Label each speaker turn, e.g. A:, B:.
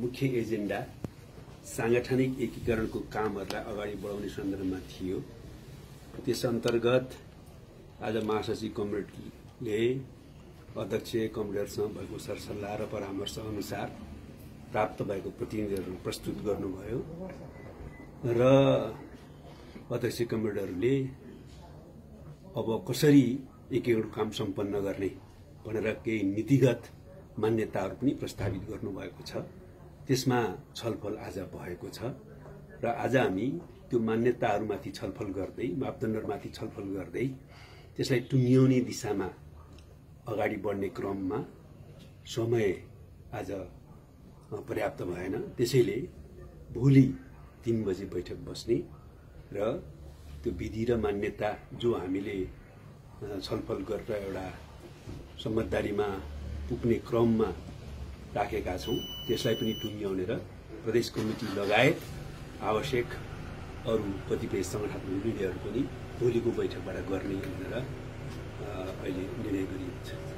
A: मुख्य एजेन्डा सांगठनिक एकीकरणको कामहरूलाई अगाडि बढाउने सन्दर्भमा थियो। त्यस अन्तर्गत आज महासचिव कमरेडले अध्यक्ष कमरेडसँग भएको सरसल्लाह र परामर्श अनुसार प्राप्त भएको प्रतिनिधिहरू प्रस्तुत गर्नुभयो र अध्यक्ष कमरेडहरूले अब कसरी एकीकरण काम सम्पन्न गर्ने भनेर केही नीतिगत मान्यताहरू पनि प्रस्तावित गर्नुभएको छ। त्यसमा छलफल आज भएको छ र आज हामी त्यो मान्यताहरूमाथि छलफल गर्दै मापदण्डहरूमाथि छलफल गर्दै त्यसलाई टुङ्ग्याउने दिशामा अगाडि बढ्ने क्रममा समय आज पर्याप्त भएन। त्यसैले भोलि 3 बजे बैठक बस्ने र त्यो विधि र मान्यता जो हामीले छलफल गरेर एउटा समझदारीमा पुग्ने क्रममा राखेका छौं त्यसलाई पनि टुङ्ग्याउने र प्रदेश कमिटी लगायत आवश्यक अरू कतिपय संगठनात्मक निर्णयहरू पनि भोलिको बैठकबाट गर्ने भनेर अहिले निर्णय गरिएको छ।